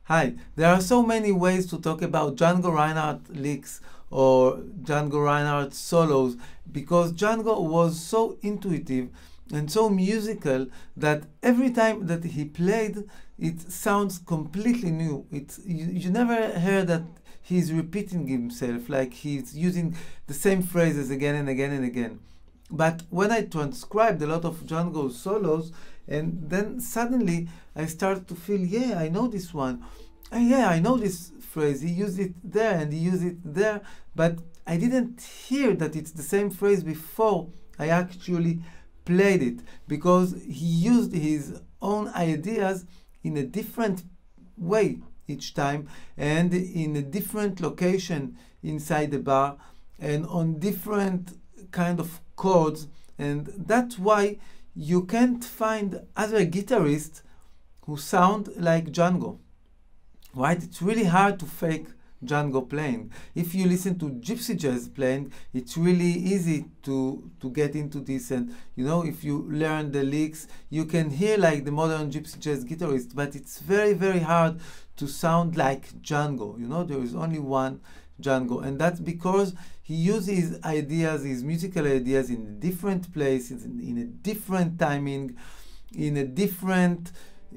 Hi, there are so many ways to talk about Django Reinhardt licks or Django Reinhardt solos because Django was so intuitive and so musical that every time that he played, it sounds completely new. You never hear that he's repeating himself, like he's using the same phrases again and again and again. But when I transcribed a lot of Django's solos, and then suddenly I started to feel, yeah, I know this one. Yeah, I know this phrase. He used it there and he used it there, but I didn't hear that it's the same phrase before I actually played it, because he used his own ideas in a different way each time and in a different location inside the bar and on different kind of chords, and that's why you can't find other guitarists who sound like Django. Right? It's really hard to fake Django playing. If you listen to gypsy jazz playing, it's really easy to get into this, and you know, if you learn the licks, you can hear like the modern gypsy jazz guitarist, but it's very, very hard to sound like Django. You know, there is only one Django, and that's because he uses his ideas, his musical ideas, in different places, in a different timing, in a different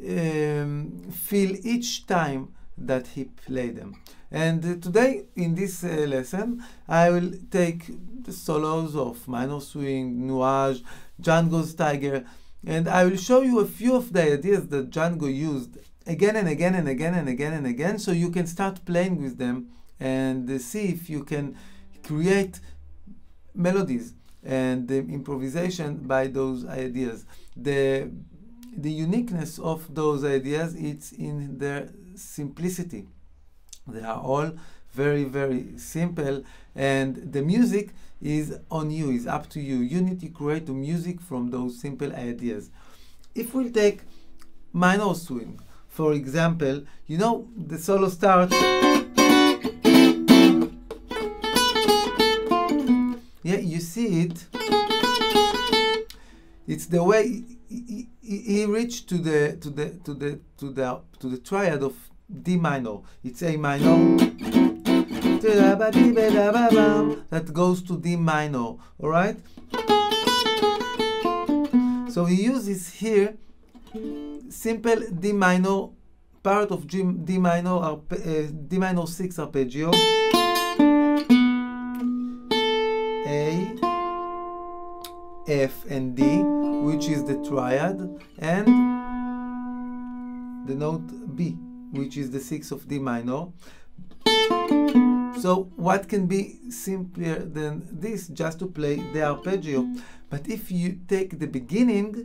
feel each time that he played them. And today in this lesson I will take the solos of Minor Swing, Nuage, Django's Tiger, and I will show you a few of the ideas that Django used again and again and again and again and again, so you can start playing with them and see if you can create melodies and improvisation by those ideas. The uniqueness of those ideas, it's in their simplicity. They are all very, very simple, and the music is on you, is up to you. You need to create the music from those simple ideas. If we take Minor Swing, for example, you know, the solo starts. Yeah, you see it. It's the way he reached to the triad of D minor. It's A minor that goes to D minor. All right. So he uses here simple D minor, part of D minor, D minor 6 arpeggio, A, F, and D, which is the triad, and the note B, which is the 6 of D minor. So what can be simpler than this, just to play the arpeggio? But if you take the beginning,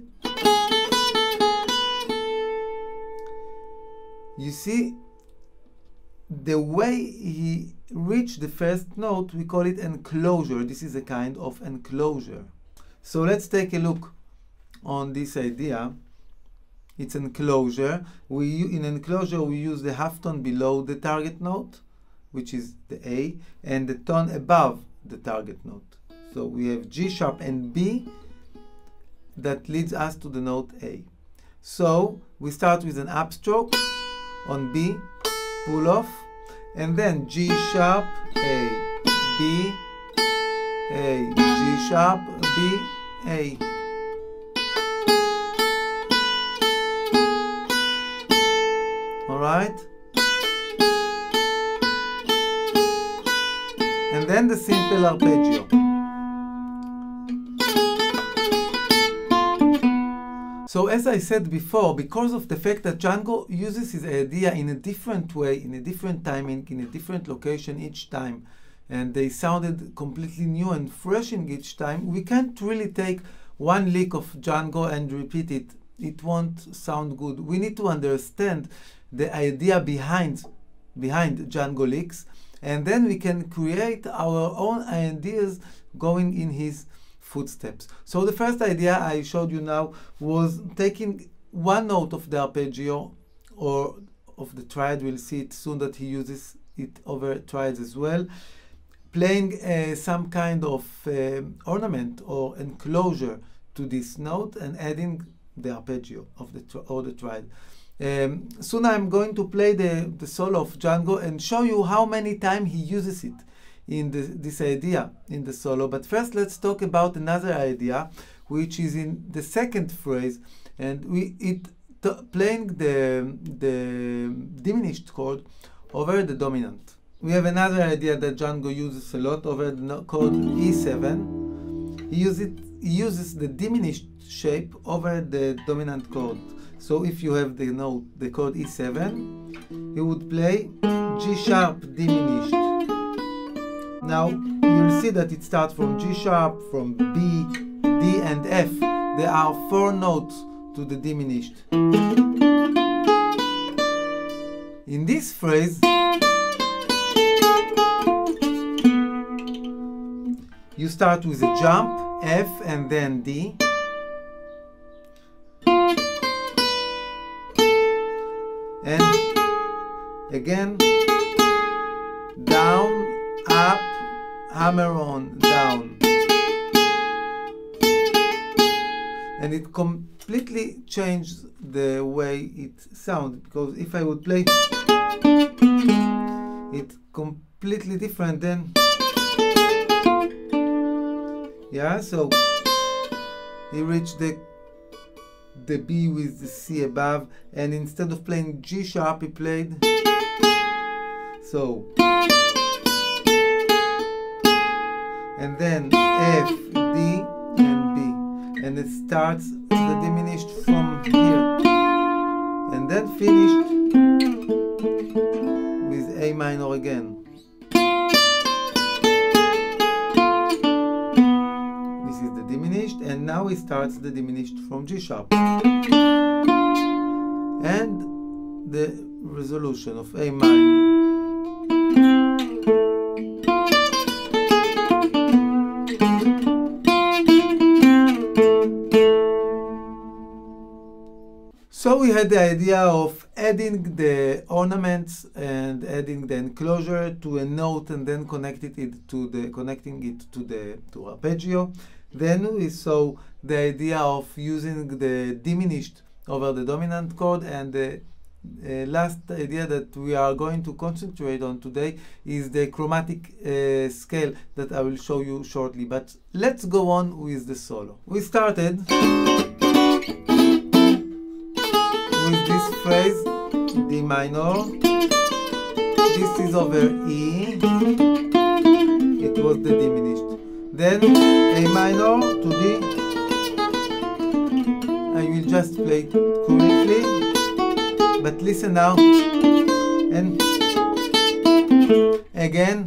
you see the way he reached the first note, we call it enclosure. This is a kind of enclosure. So let's take a look on this idea. It's enclosure. In enclosure we use the half tone below the target note, which is the A, and the tone above the target note. So we have G sharp and B that leads us to the note A. So we start with an upstroke on B, pull off, and then G sharp, A, B, A, G sharp, B, A. All right? And then the simple arpeggio. So as I said before, because of the fact that Django uses his idea in a different way, in a different timing, in a different location each time, and they sounded completely new and fresh in each time, we can't really take one lick of Django and repeat it. It won't sound good. We need to understand the idea behind Django licks, and then we can create our own ideas going in his footsteps. So the first idea I showed you now was taking one note of the arpeggio or of the triad. We'll see it soon that he uses it over triads as well, playing some kind of ornament or enclosure to this note and adding the arpeggio of the triad. Soon I'm going to play the solo of Django and show you how many times he uses it in this idea in the solo. But first let's talk about another idea, which is in the second phrase, and playing the diminished chord over the dominant. We have another idea that Django uses a lot over the chord E7. He uses the diminished shape over the dominant chord. So if you have the chord E7, he would play G sharp diminished. Now you'll see that it starts from G sharp, from B, D and F. There are 4 notes to the diminished. In this phrase, you start with a jump, F and then D. And again, down, up, hammer on, down. And it completely changes the way it sounds, because if I would play it completely different then, yeah, so he reached the B with the C above, and instead of playing G sharp he played so, and then F, D and B, and it starts the diminished from here and then finished with A minor again. And now he starts the diminished from G sharp and the resolution of A minor. So we had the idea of adding the ornaments and adding the enclosure to a note and then connecting it to the arpeggio. Then we saw the idea of using the diminished over the dominant chord, and the last idea that we are going to concentrate on today is the chromatic scale that I will show you shortly. But let's go on with the solo. We started with this phrase, D minor. This is over E. It was the diminished. Then A minor to D. I will just play it quickly, but listen now. And again,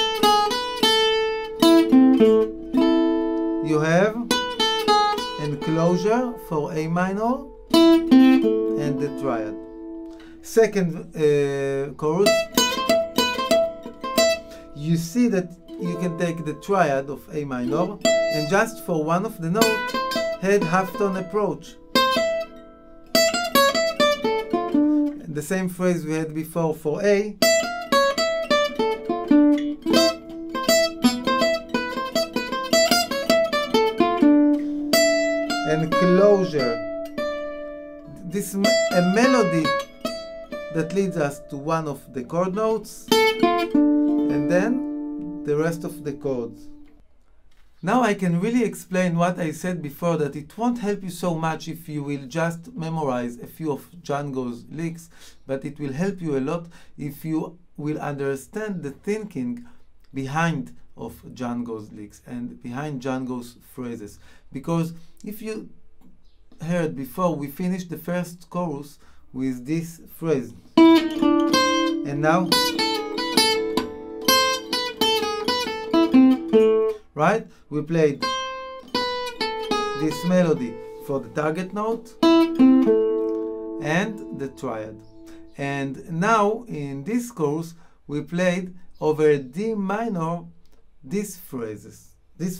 you have enclosure for A minor and the triad. Second chorus, you see that you can take the triad of A minor and just for one of the notes add half-tone approach. The same phrase we had before for A. Enclosure. This is a melody that leads us to one of the chord notes and then the rest of the chords. Now I can really explain what I said before, that it won't help you so much if you will just memorize a few of Django's licks, but it will help you a lot if you will understand the thinking behind of Django's licks and behind Django's phrases. Because if you heard before, we finished the first chorus with this phrase, and now, right? We played this melody for the target note and the triad. And now in this chorus we played over D minor this phrase.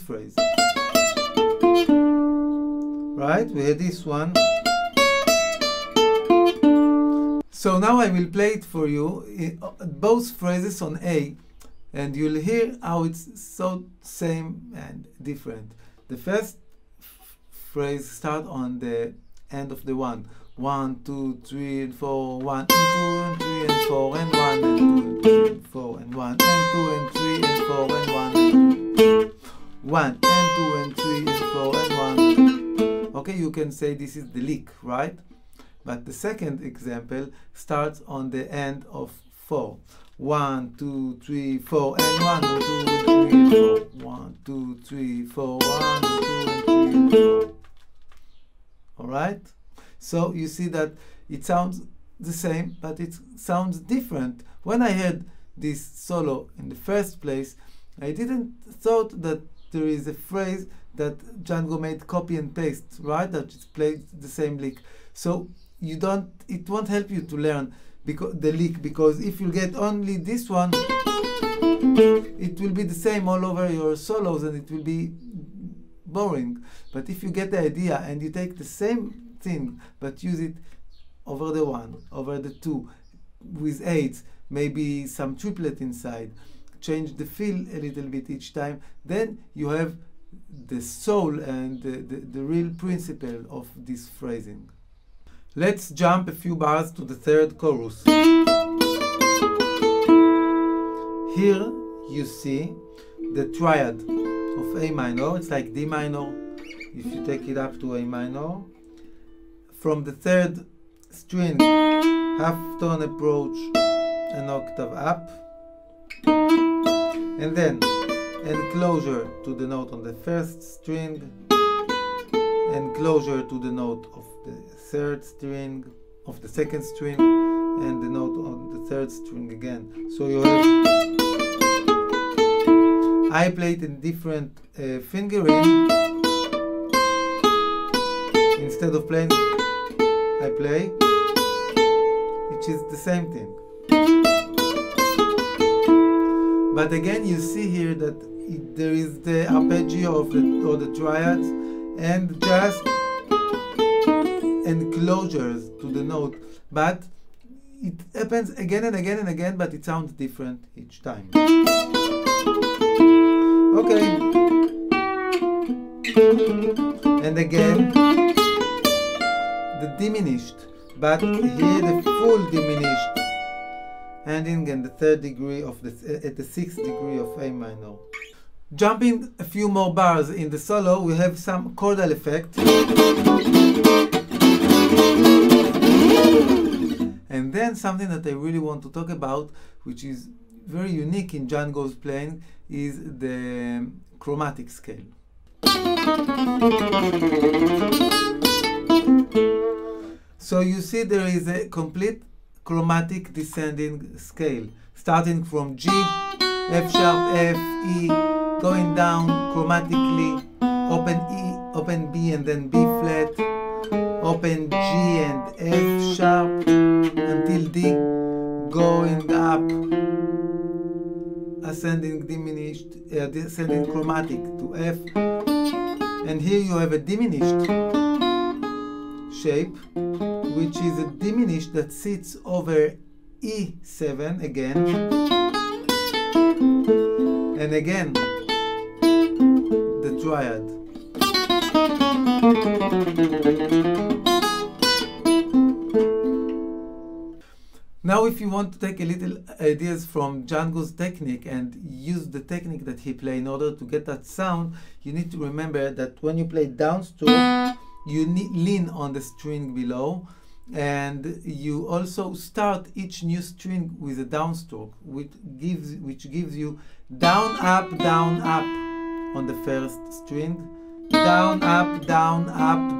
Right? We had this one. So now I will play it for you, both phrases on A, and you'll hear how it's so same and different. The first phrase starts on the end of the one. 1, 2, 3, and 4, 1 and 2 and 3 and 4 and 1 and 2 and 3 and 4 and 1 and 2 and 3 and 4 and 1 and 2. 1 and 2 and 3 and 4 and 1. Okay, you can say this is the lick, right? But the second example starts on the end of 4. 1, 2, 3, 4 and 1 and 2 and 3 and 4. 1, 2, 3, 4, 1 and 2 and 3 and 4. Alright? So you see that it sounds the same, but it sounds different. When I heard this solo in the first place, I didn't thought that there is a phrase that Django made copy and paste, right? That just plays the same lick. So it won't help you to learn the lick, because if you get only this one, it will be the same all over your solos and it will be boring. But if you get the idea and you take the same thing but use it over the 1, over the 2, with 8, maybe some triplet inside, change the feel a little bit each time, then you have the soul and the real principle of this phrasing. Let's jump a few bars to the third chorus. Here you see the triad of A minor. It's like D minor if you take it up to A minor. From the third string, half tone approach, an octave up, and then enclosure to the note on the first string, enclosure to the note of the third string, of the second string, and the note on the third string again. So you have, I play it in different fingering. Instead of playing, I play, which is the same thing. But again, you see here that there is the arpeggio of the triads and just enclosures to the note. But it happens again and again and again, but it sounds different each time. Okay. And again, the diminished, but here the full diminished, ending in the third degree of at the 6th degree of A minor. Jumping a few more bars in the solo, we have some chordal effect. And then something that I really want to talk about, which is very unique in Django's playing, is the chromatic scale. So you see there is a complete chromatic descending scale, starting from G, F sharp, F, E, going down chromatically, open E, open B and then B flat, open G and F sharp until D, going up, ascending diminished, descending chromatic to F, and here you have a diminished shape, which is a diminished that sits over E7 again, and again the triad. Now if you want to take a little ideas from Django's technique and use the technique that he played in order to get that sound, you need to remember that when you play downstroke, you lean on the string below, and you also start each new string with a downstroke, which gives you down up on the first string, down up down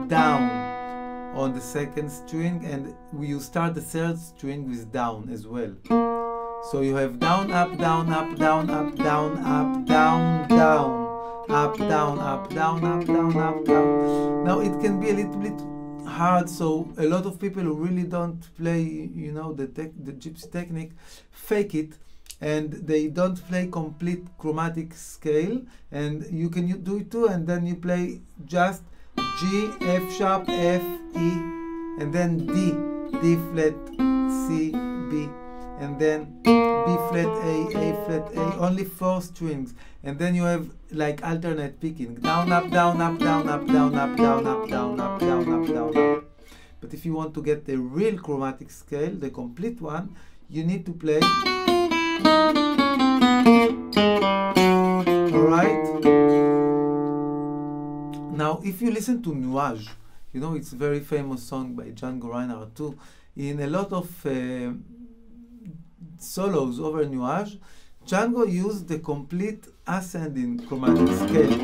on the second string, and you start the third string with down as well. So you have down up down up down up down up down down up down up down up down up down. Now it can be a little bit hard, so a lot of people who really don't play, you know, the gypsy technique, fake it, and they don't play complete chromatic scale, and you can do it too, and then you play just G, F sharp, F, E, and then D, D flat, C, B, and then B flat, A flat, A, only 4 strings, and then you have like alternate picking, down up down up down up down up down up down up down up down up. But if you want to get the real chromatic scale, the complete one, you need to play. Alright? Now, if you listen to Nuage, you know, it's a very famous song by Django Reinhardt too. In a lot of solos over Nuage, Django used the complete ascending chromatic scale.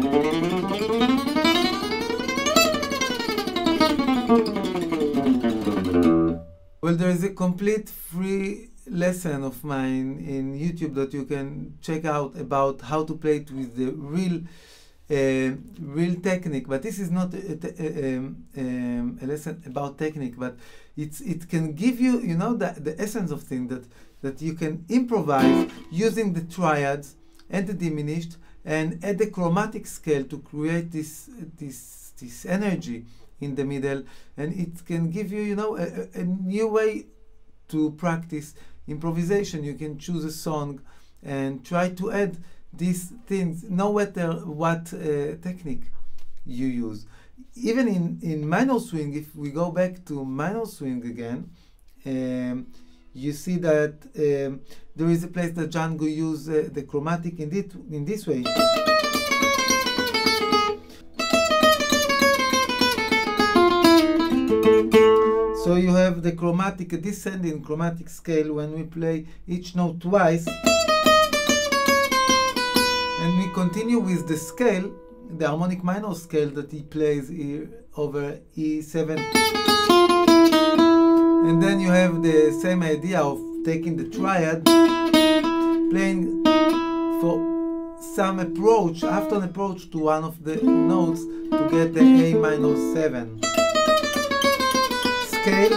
Well, there is a complete free lesson of mine in YouTube that you can check out about how to play it with the real technique. But this is not a lesson about technique, but it can give you, you know, the essence of things that you can improvise using the triads and the diminished and add the chromatic scale to create this energy in the middle, and it can give you, you know, a new way to practice improvisation. You can choose a song and try to add these things, no matter what technique you use. Even in minor swing, if we go back to minor swing again, you see that there is a place that Django used the chromatic in this way. So you have the chromatic, a descending chromatic scale when we play each note twice. And we continue with the scale, the harmonic minor scale that he plays here over E7. And then you have the same idea of taking the triad, playing for some approach, after an approach to one of the notes to get the A minor 7 scale,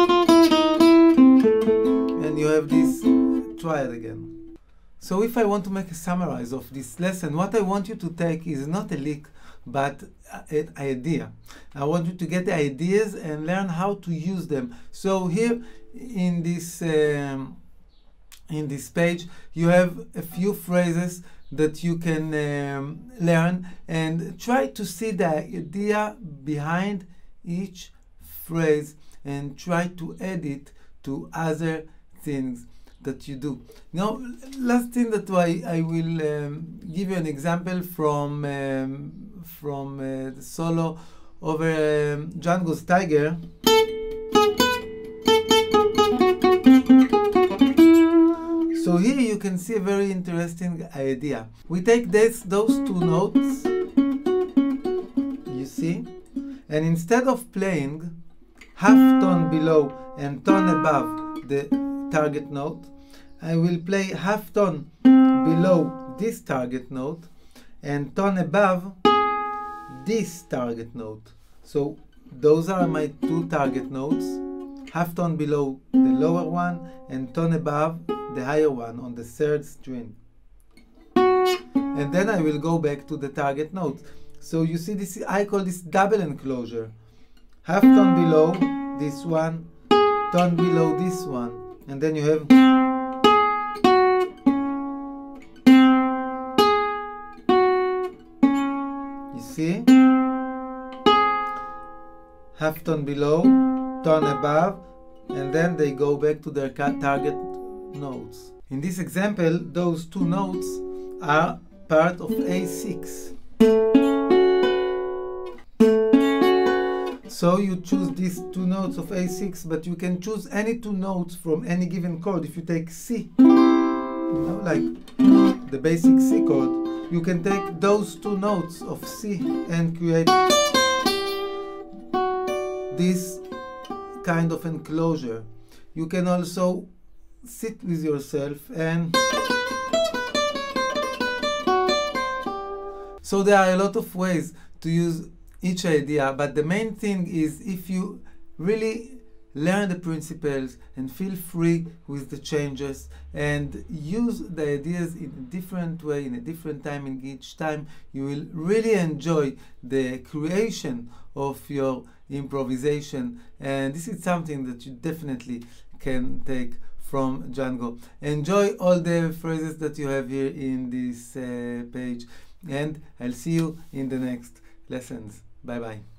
and you have this triad again. So if I want to make a summary of this lesson, what I want you to take is not a lick, but an idea. I want you to get the ideas and learn how to use them. So here in this page, you have a few phrases that you can learn, and try to see the idea behind each phrase and try to add it to other things that you do. Now, last thing that I will give you an example from the solo over Django's Tiger. So here you can see a very interesting idea. We take those two notes, you see, and instead of playing half tone below and tone above the target note, I will play half tone below this target note and tone above this target note. So those are my two target notes, half tone below the lower one and tone above the higher one on the third string. And then I will go back to the target note. So you see this, I call this double enclosure. Half tone below this one, tone below this one, and then you have see? Half tone below, tone above, and then they go back to their target notes. In this example, those two notes are part of A6. So you choose these two notes of A6, but you can choose any two notes from any given chord. If you take C, you know, like the basic C chord, you can take those two notes of C and create this kind of enclosure. You can also sit with yourself and so there are a lot of ways to use each idea, but the main thing is if you really learn the principles and feel free with the changes and use the ideas in a different way, in a different time, and each time you will really enjoy the creation of your improvisation, and this is something that you definitely can take from Django. Enjoy all the phrases that you have here in this page, and I'll see you in the next lessons. Bye bye.